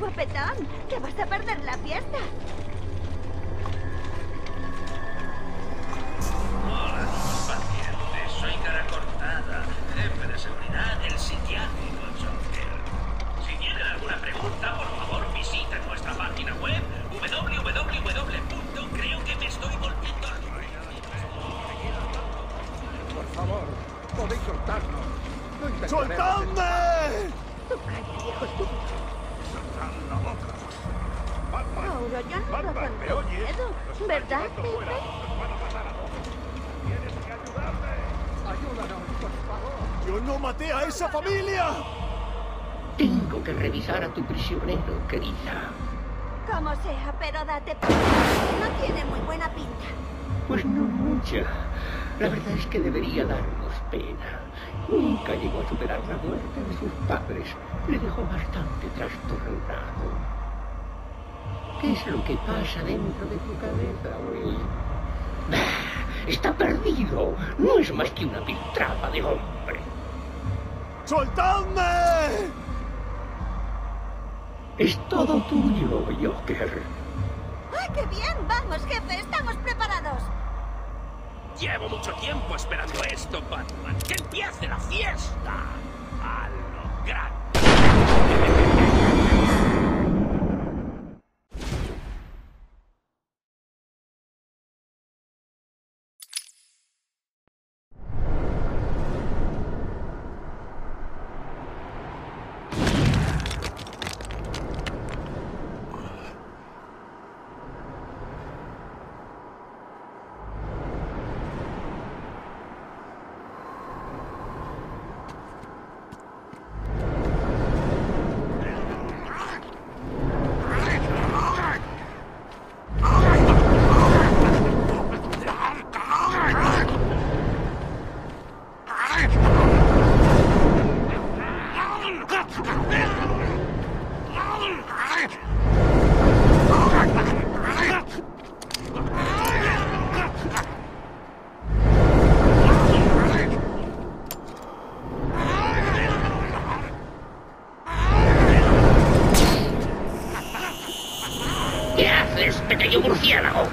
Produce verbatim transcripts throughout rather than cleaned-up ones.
guapetón! ¡Que vas a perder la fiesta! Hola, pacientes. Soy Cara Cortada, jefe de seguridad del psiquiátrico Joker. Si tienen alguna pregunta, por favor, visiten nuestra página web w w w punto creo que me estoy volviendo loco. Por favor, podéis soltarnos. No intentaremos- ¡Soltadme! ¡Tú calla, viejo estúpido! ¡Cerrad la boca! Batman, Ahora ya no Batman, roban ¿me tu oyes? miedo, Los están ¿verdad, llevando fuera. Pepe? Nos van a matar a todos. Tienes que ayudarme. Ayúdanos, por favor. ¡Yo no maté a esa familia! Tengo que revisar a tu prisionero, querida. Como sea, pero date p... No tiene muy buena pinta. Pues no mucha. La verdad es que debería darnos pena. Nunca llegó a superar la muerte de sus padres. Le dejó bastante trastornado. ¿Qué es lo que pasa dentro de tu cabeza, Will? Bah, está perdido. No es más que una piltrapa de hombre. ¡Soltadme! Es todo tuyo, Joker. ¡Ay, qué bien! ¡Vamos, jefe! ¡Estamos preparados! Llevo mucho tiempo esperando esto, Batman. ¡Que empiece la fiesta! ¡A lo grande! ¿Qué haces, pequeño murciélago?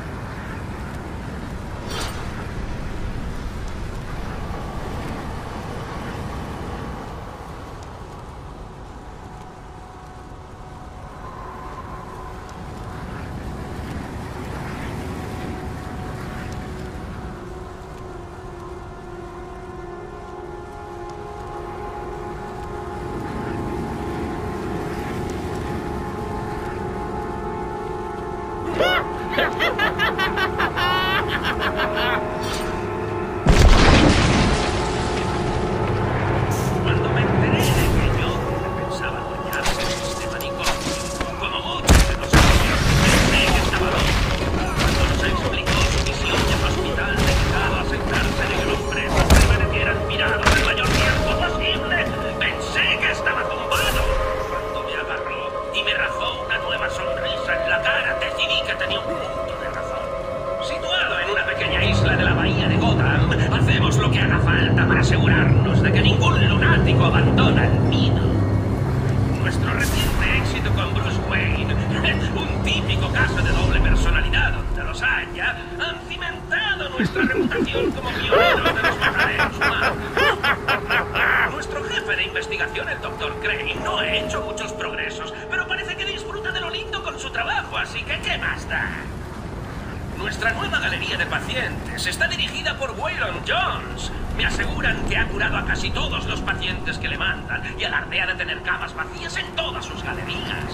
Cuando me enteré de que yo pensaba adueñarse del sistema Nicosia, como muchos de nosotros, pensé que estaba loco. Cuando nos explicó su misión del hospital dedicado a sentarse en que los presos permanecieran mirados el mayor tiempo posible, pensé que estaba tumbado. Cuando me agarró y me razó una nueva sonrisa en la cara, decidí que tenía un punto de razón. Situado en una pequeña isla de la bahía de Gotham, hacemos lo que haga falta para asegurarnos de que ningún lunático abandona el nido. Nuestro reciente éxito con Bruce Wayne, un típico caso de doble personalidad donde los haya, han cimentado nuestra reputación como pioneros de los mataderos humanos. Nuestro jefe de investigación, el doctor Crane, no ha hecho muchos progresos, pero parece que disfruta de lo lindo con su trabajo, así que ¿qué más da? Nuestra nueva galería de pacientes está dirigida por Waylon Jones. Me aseguran que ha curado a casi todos los pacientes que le mandan y alardea de tener camas vacías en todas sus galerías.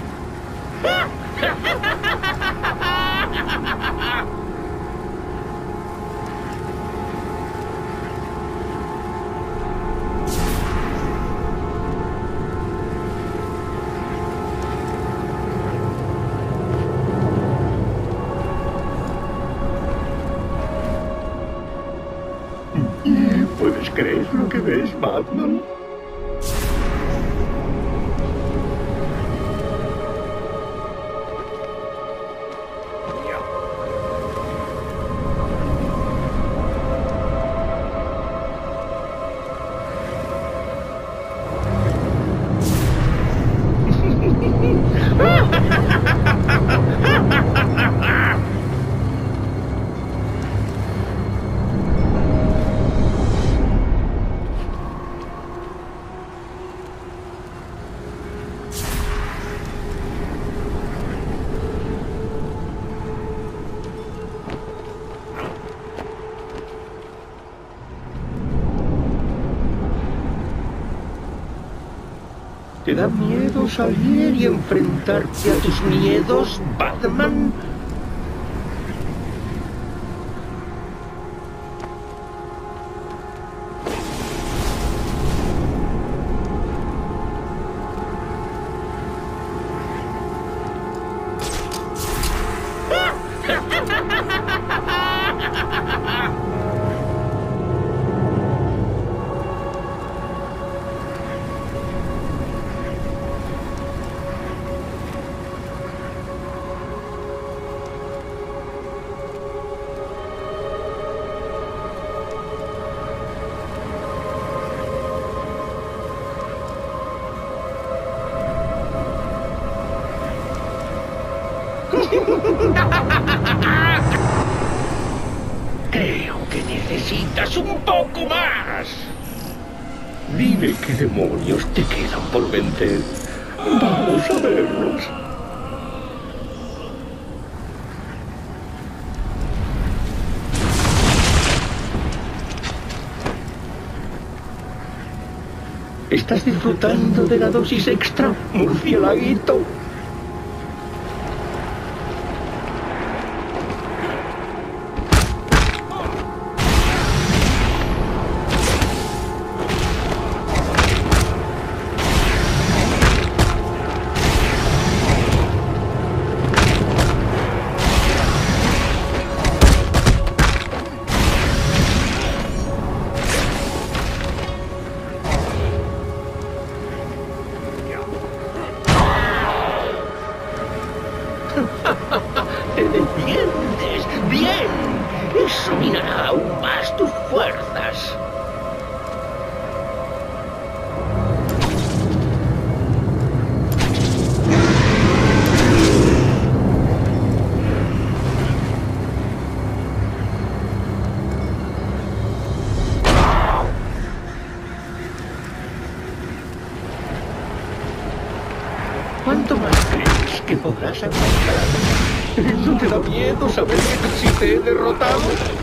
¿Puedes creer lo que ves, Batman? ¿Te da miedo salir y enfrentarte a tus miedos, Batman? Creo que necesitas un poco más. Dime qué demonios te quedan por vencer. Vamos a verlos. ¿Estás disfrutando de la dosis extra, murcielaguito? ¡Te defiendes! ¡Bien! Eso minará aún más tus fuerzas. ¿Cuánto más crees que podrás aguantar? ¿No te da miedo saber que sí te he derrotado?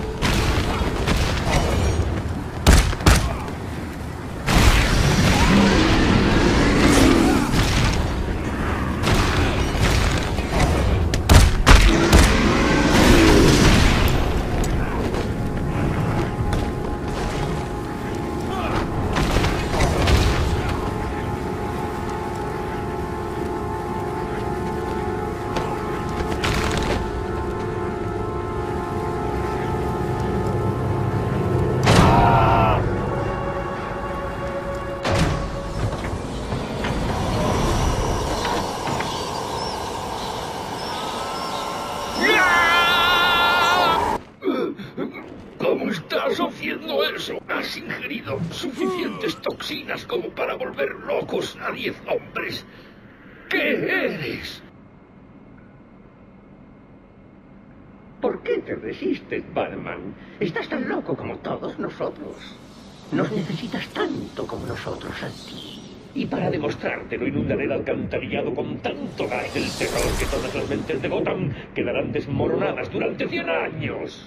¿Cómo estás haciendo eso? Has ingerido suficientes toxinas como para volver locos a diez hombres. ¿Qué eres? ¿Por qué te resistes, Batman? Estás tan loco como todos nosotros. Nos necesitas tanto como nosotros a ti. Y para demostrártelo inundaré el alcantarillado con tanto gas del terror que todas las mentes de Gotham quedarán desmoronadas durante cien años.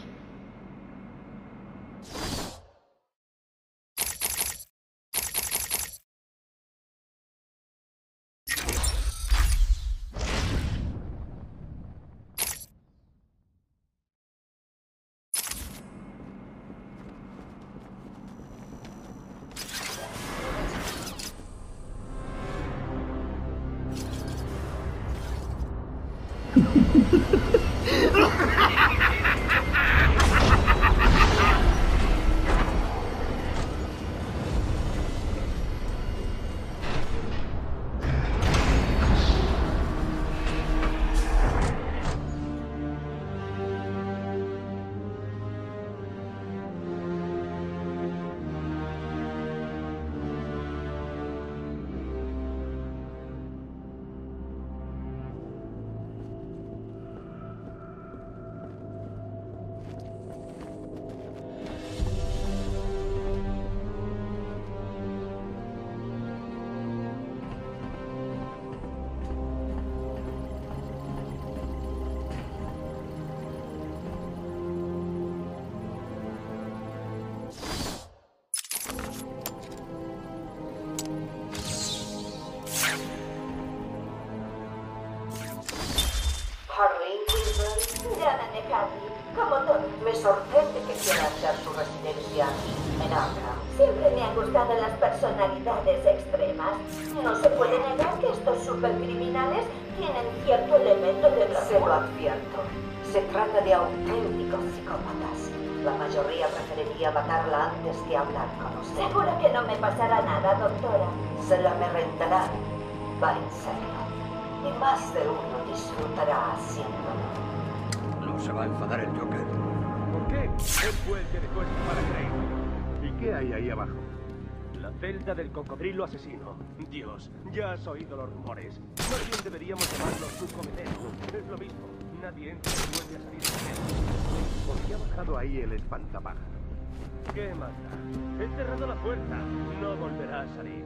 Llámame Harry, como todo. Me sorprende que quiera hacer su residencia aquí, en Arkham. Siempre me han gustado las personalidades extremas. No se puede negar que estos supercriminales tienen cierto elemento de Se lo bravura. advierto. Se trata de auténticos psicópatas. La mayoría preferiría matarla antes que hablar con usted. Seguro que no me pasará nada, doctora. Se la merendará. Va en serio. Y más de uno disfrutará haciéndolo. No se va a enfadar el Joker. ¿Por qué? Él fue el que dejó escapar a Crane. ¿Y qué hay ahí abajo? La celda del cocodrilo asesino. Dios, ya has oído los rumores. Más bien deberíamos llamarlo su comedero. Es lo mismo. Nadie entra y vuelve a salir de él. ¿Por qué ha bajado ahí el espantapájaro? ¿Qué más da? He cerrado la puerta. No volverá a salir.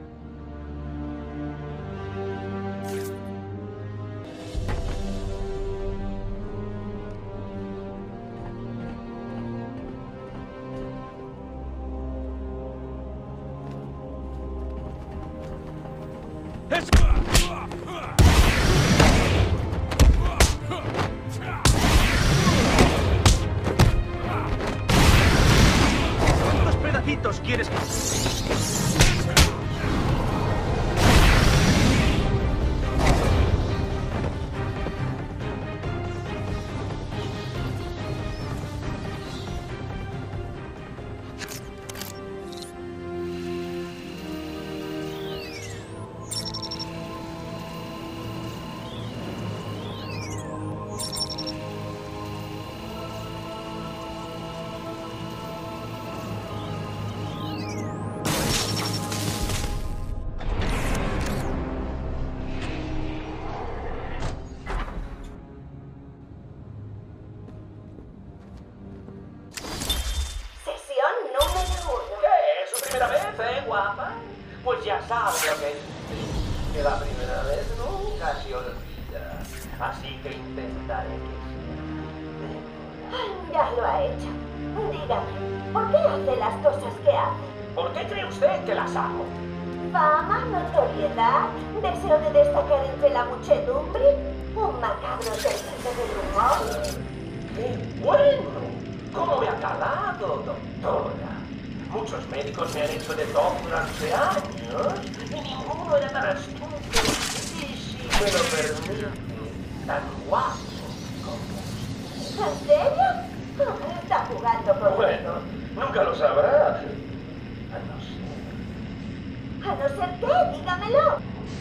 ¿Cuántos pedacitos quieres que... Sesión número uno. ¿Qué? ¿Es su primera vez, eh, guapa? Pues ya sabe lo que es. Que la primera vez nunca se olvida. Así que intentaré que sea. Ya lo ha hecho. Dígame, ¿por qué hace las cosas que hace? ¿Por qué cree usted que las hago? Fama, notoriedad, deseo de destacar entre la muchedumbre, un macabro sentido del humor. ¡Qué bueno! ¿Cómo me ha calado, doctora? Muchos médicos me han hecho de todo durante años y ninguno era tan astuto y, si me lo permite, tan guapo como... ¿En serio? Está jugando conmigo. Bueno, nunca lo sabrá. A no ser... A no ser qué, dígamelo.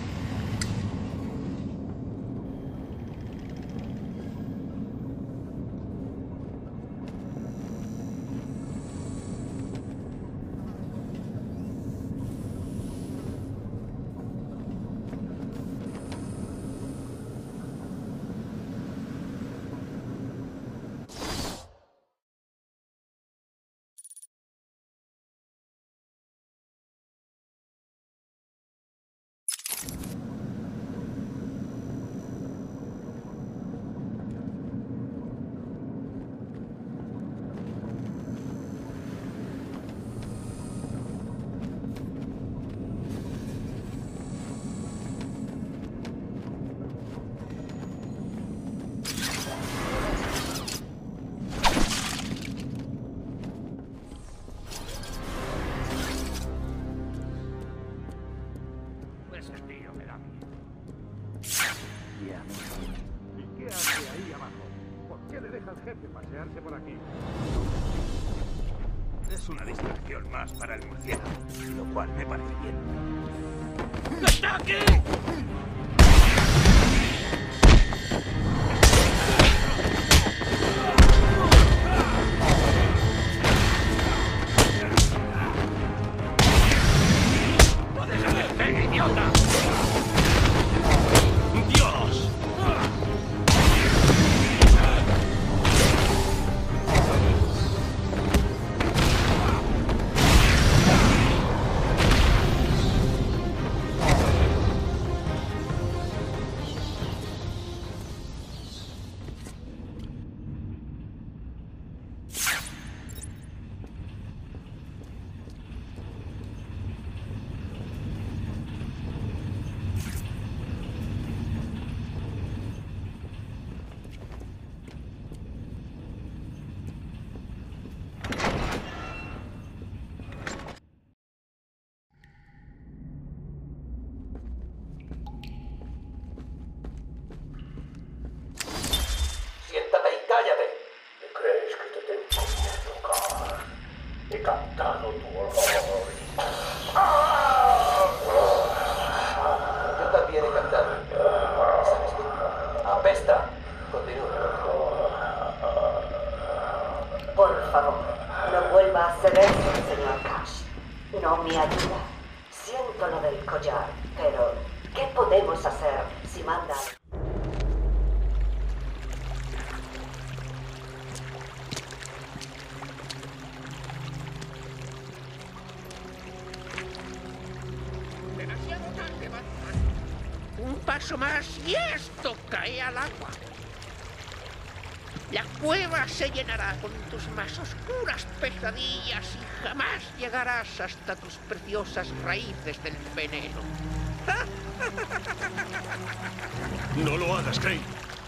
Ese tío me da miedo. ¿Y qué hace ahí abajo? ¿Por qué le deja al jefe pasearse por aquí? Es una distracción más para el murciélago, lo cual me parece bien. ¡Está aquí! ¡Puedes hacerte, idiota! ¡Dios! hacer eso, señor Cash. No me ayuda. Siento lo del collar, pero ¿qué podemos hacer si mandan? Demasiado tarde, Batman. Un paso más y esto cae al agua. La cueva se llenará con tus más oscuras pesadillas y jamás llegarás hasta tus preciosas raíces del veneno. No lo hagas, Crane.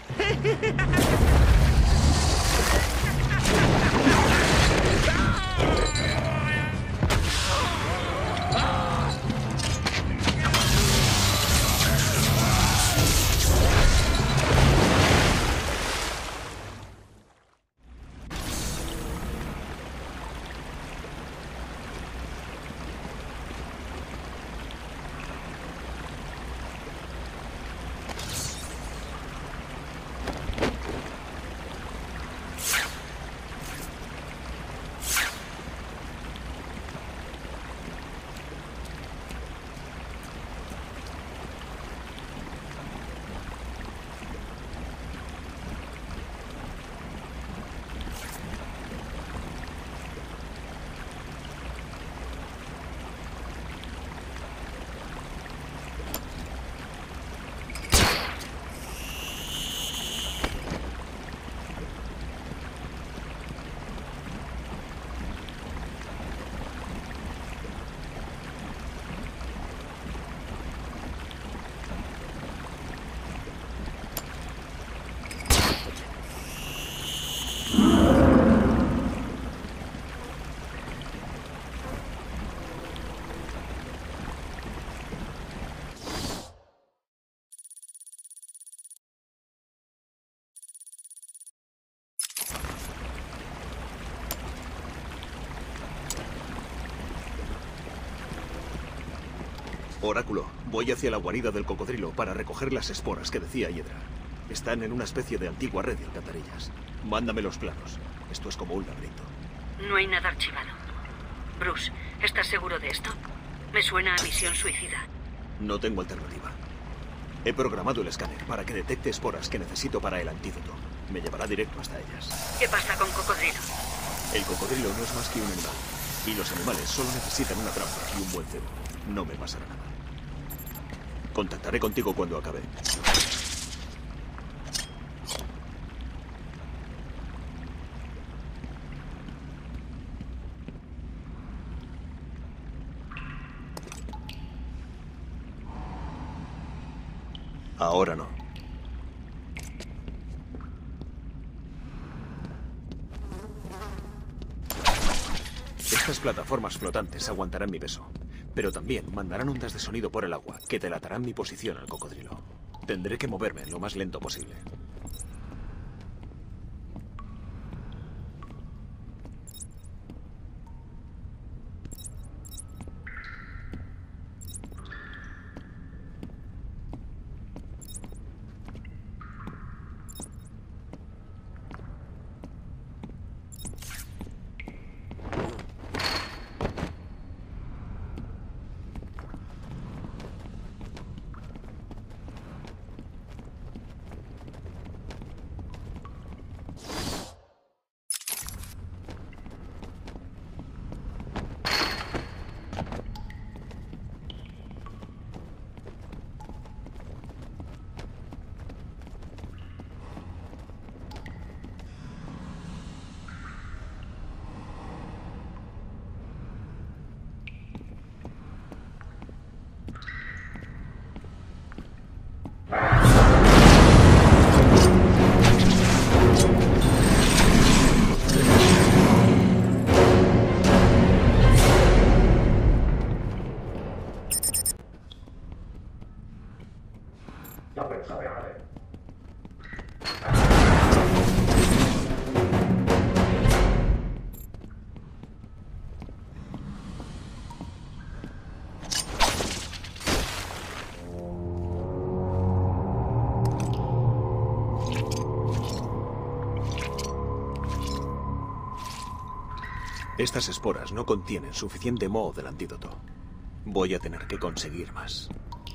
Oráculo, voy hacia la guarida del cocodrilo para recoger las esporas que decía Hiedra. Están en una especie de antigua red de alcantarillas. Mándame los planos. Esto es como un laberinto. No hay nada archivado. Bruce, ¿estás seguro de esto? Me suena a misión suicida. No tengo alternativa. He programado el escáner para que detecte esporas que necesito para el antídoto. Me llevará directo hasta ellas. ¿Qué pasa con Cocodrilo? El cocodrilo no es más que un animal. Y los animales solo necesitan una trampa y un buen cebo. No me pasará nada. Contactaré contigo cuando acabe. Ahora no. Estas plataformas flotantes aguantarán mi peso, pero también mandarán ondas de sonido por el agua que delatarán mi posición al cocodrilo. Tendré que moverme lo más lento posible. Estas esporas no contienen suficiente moho del antídoto. Voy a tener que conseguir más.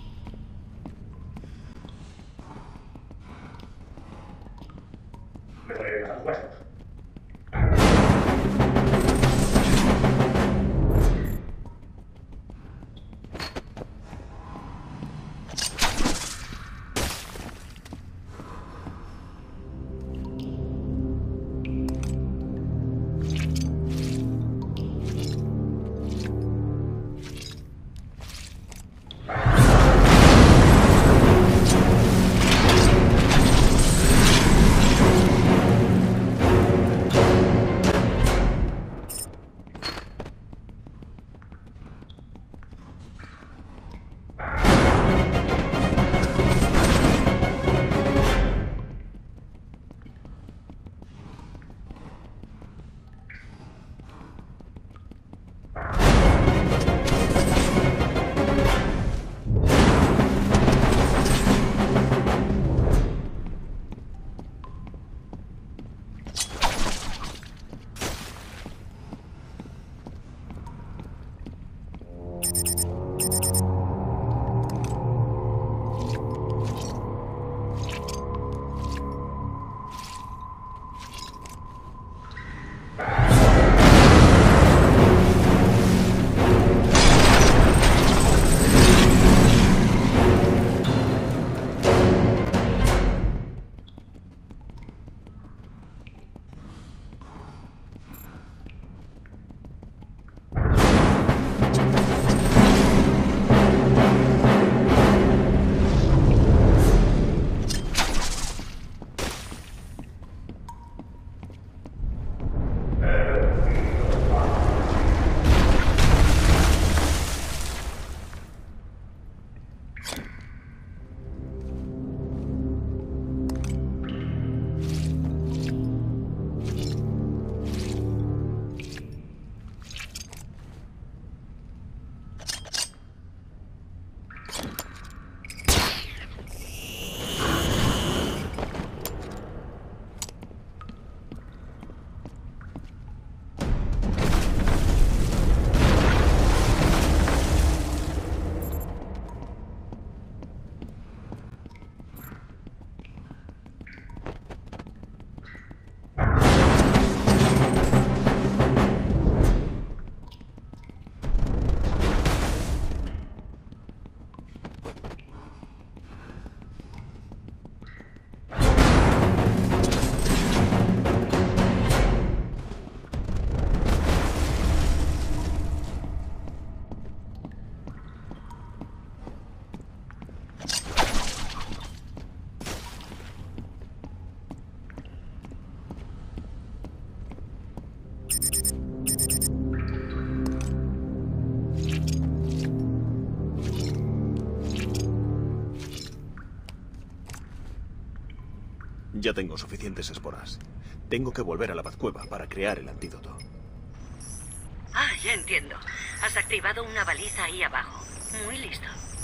Ya tengo suficientes esporas. Tengo que volver a la Batcueva para crear el antídoto. Ah, ya entiendo. Has activado una baliza ahí abajo. Muy listo.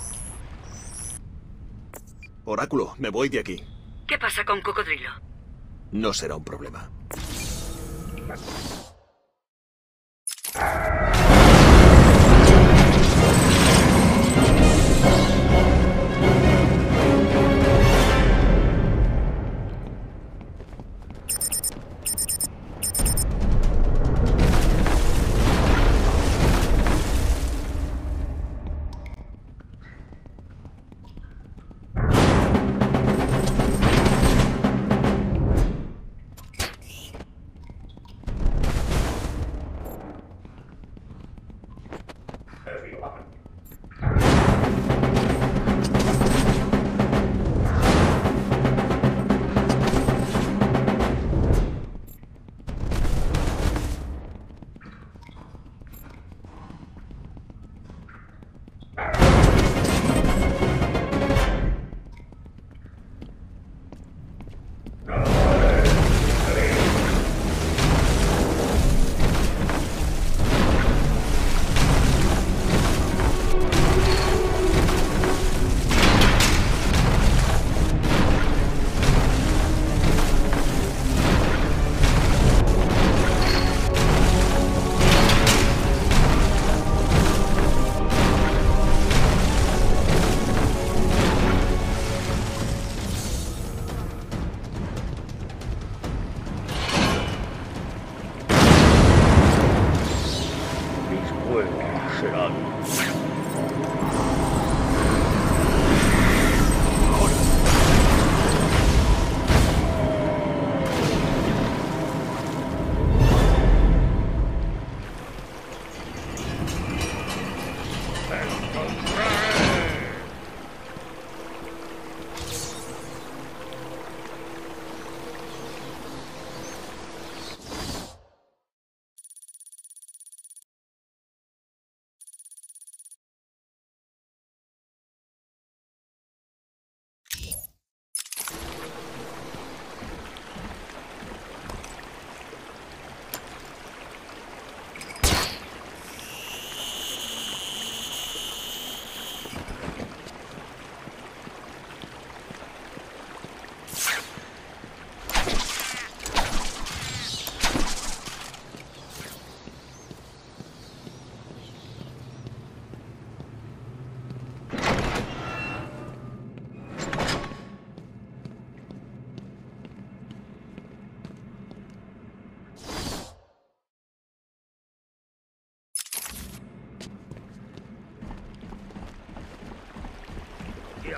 Oráculo, me voy de aquí. ¿Qué pasa con Cocodrilo? No será un problema.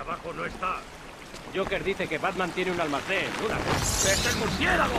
abajo no está. Joker dice que Batman tiene un almacén. Una... ¡Es el murciélago!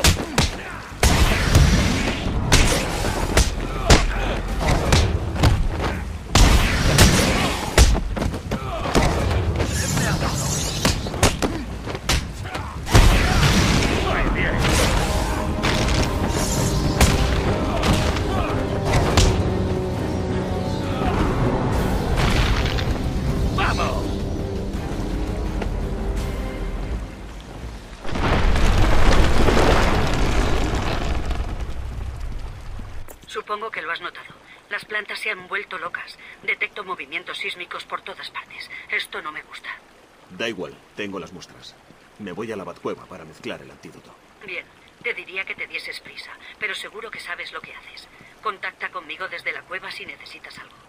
Supongo que lo has notado. Las plantas se han vuelto locas. Detecto movimientos sísmicos por todas partes. Esto no me gusta. Da igual, tengo las muestras. Me voy a la Batcueva para mezclar el antídoto. Bien, te diría que te dieses prisa, pero seguro que sabes lo que haces. Contacta conmigo desde la cueva si necesitas algo.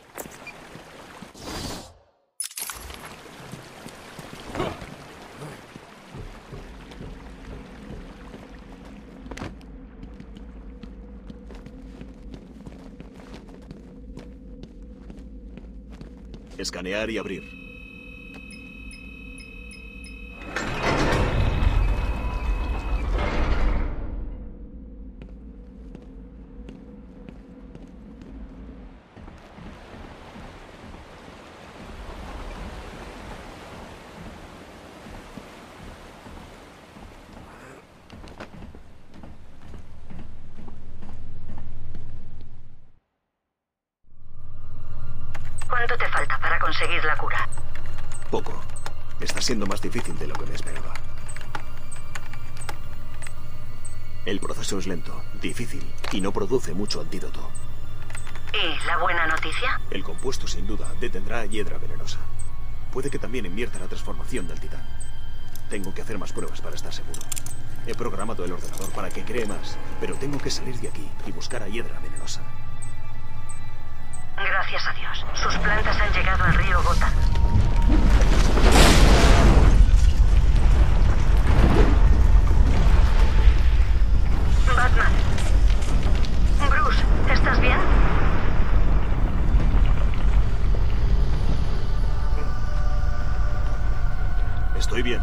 Escanear y abrir. ¿Cuánto te falta para conseguir la cura? Poco. Está siendo más difícil de lo que me esperaba. El proceso es lento, difícil y no produce mucho antídoto. ¿Y la buena noticia? El compuesto sin duda detendrá a Hiedra Venenosa. Puede que también invierta la transformación del titán. Tengo que hacer más pruebas para estar seguro. He programado el ordenador para que cree más, pero tengo que salir de aquí y buscar a Hiedra Venenosa. Gracias a Dios. Sus plantas han llegado al río Gotham. Batman. Bruce, ¿estás bien? Estoy bien.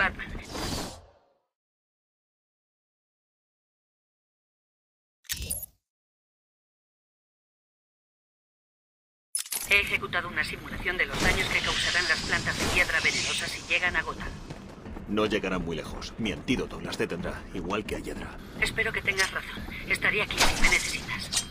Batman. He ejecutado una simulación de los daños que causarán las plantas de piedra venenosas si llegan a Gotham. No llegarán muy lejos. Mi antídoto las detendrá, igual que a Hiedra. Espero que tengas razón. Estaré aquí si me necesitas.